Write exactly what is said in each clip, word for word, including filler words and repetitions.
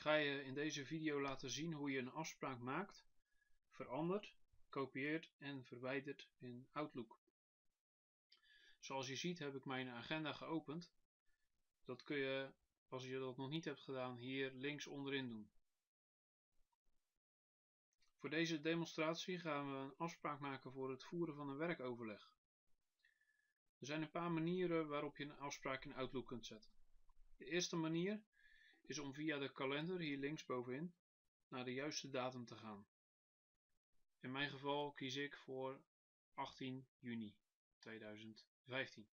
ga je in deze video laten zien hoe je een afspraak maakt, verandert, kopieert en verwijdert in Outlook. Zoals je ziet heb ik mijn agenda geopend. Dat kun je, als je dat nog niet hebt gedaan, hier links onderin doen. Voor deze demonstratie gaan we een afspraak maken voor het voeren van een werkoverleg. Er zijn een paar manieren waarop je een afspraak in Outlook kunt zetten. De eerste manier is om via de kalender hier links bovenin naar de juiste datum te gaan. In mijn geval kies ik voor achttien juni tweeduizend vijftien.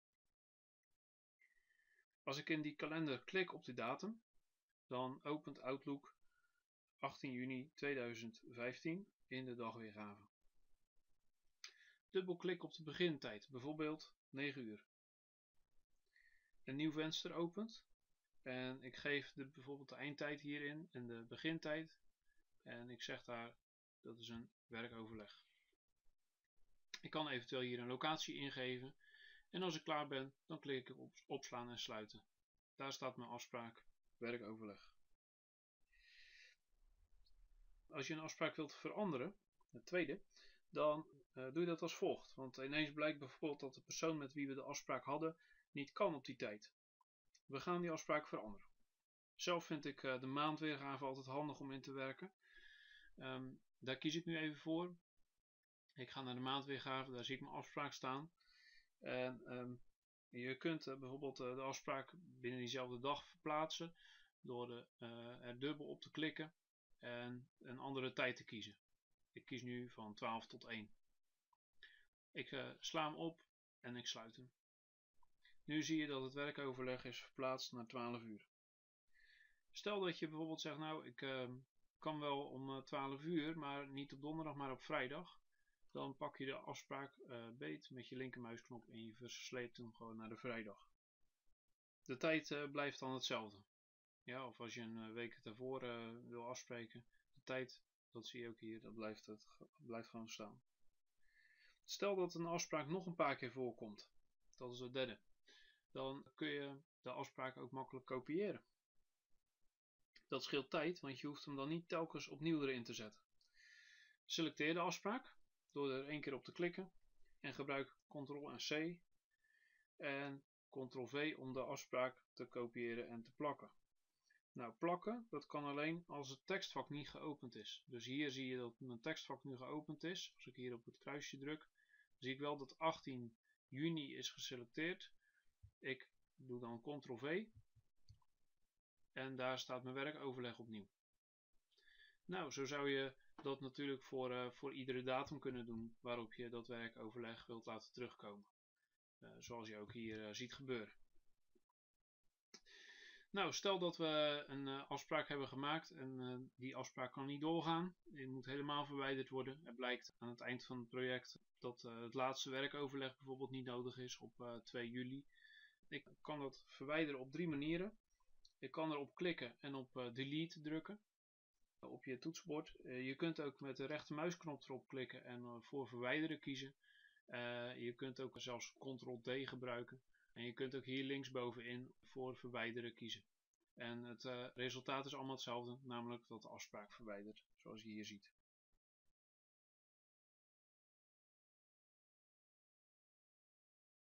Als ik in die kalender klik op de datum, dan opent Outlook achttien juni tweeduizend vijftien in de dagweergave. Dubbelklik op de begintijd, bijvoorbeeld negen uur. Een nieuw venster opent en ik geef de, bijvoorbeeld de eindtijd hierin en de begintijd en ik zeg daar dat is een werkoverleg. Ik kan eventueel hier een locatie ingeven en als ik klaar ben dan klik ik op opslaan en sluiten. Daar staat mijn afspraak werkoverleg. Als je een afspraak wilt veranderen, het tweede, dan uh, doe je dat als volgt. Want ineens blijkt bijvoorbeeld dat de persoon met wie we de afspraak hadden niet kan op die tijd. We gaan die afspraak veranderen. Zelf vind ik uh, de maandweergave altijd handig om in te werken. Um, daar kies ik nu even voor. Ik ga naar de maandweergave, daar zie ik mijn afspraak staan. En um, je kunt uh, bijvoorbeeld uh, de afspraak binnen diezelfde dag verplaatsen door de, uh, er dubbel op te klikken en een andere tijd te kiezen. Ik kies nu van twaalf tot één. Ik uh, sla hem op en ik sluit hem. Nu zie je dat het werkoverleg is verplaatst naar twaalf uur. Stel dat je bijvoorbeeld zegt, nou ik uh, kan wel om uh, twaalf uur, maar niet op donderdag, maar op vrijdag. Dan pak je de afspraak uh, beet met je linkermuisknop en je versleept hem gewoon naar de vrijdag. De tijd uh, blijft dan hetzelfde. Ja, of als je een uh, week ervoor uh, wil afspreken, de tijd, dat zie je ook hier, dat blijft, het, blijft gewoon staan. Stel dat een afspraak nog een paar keer voorkomt, dat is het derde, dan kun je de afspraak ook makkelijk kopiëren. Dat scheelt tijd, want je hoeft hem dan niet telkens opnieuw erin te zetten. Selecteer de afspraak door er één keer op te klikken en gebruik control en C en control V om de afspraak te kopiëren en te plakken. Nou, plakken, dat kan alleen als het tekstvak niet geopend is. Dus hier zie je dat mijn tekstvak nu geopend is. Als ik hier op het kruisje druk, zie ik wel dat achttien juni is geselecteerd. Ik doe dan control V en daar staat mijn werkoverleg opnieuw. Nou, zo zou je dat natuurlijk voor, uh, voor iedere datum kunnen doen waarop je dat werkoverleg wilt laten terugkomen. Uh, zoals je ook hier uh, ziet gebeuren. Nou, stel dat we een uh, afspraak hebben gemaakt en uh, die afspraak kan niet doorgaan. Die moet helemaal verwijderd worden. Het blijkt aan het eind van het project dat uh, het laatste werkoverleg bijvoorbeeld niet nodig is op uh, twee juli. Ik kan dat verwijderen op drie manieren. Ik kan erop klikken en op uh, delete drukken uh, op je toetsenbord. Uh, je kunt ook met de rechtermuisknop erop klikken en uh, voor verwijderen kiezen. Uh, je kunt ook zelfs control D gebruiken. En je kunt ook hier linksbovenin voor verwijderen kiezen. En het uh, resultaat is allemaal hetzelfde, namelijk dat de afspraak verwijdert, zoals je hier ziet.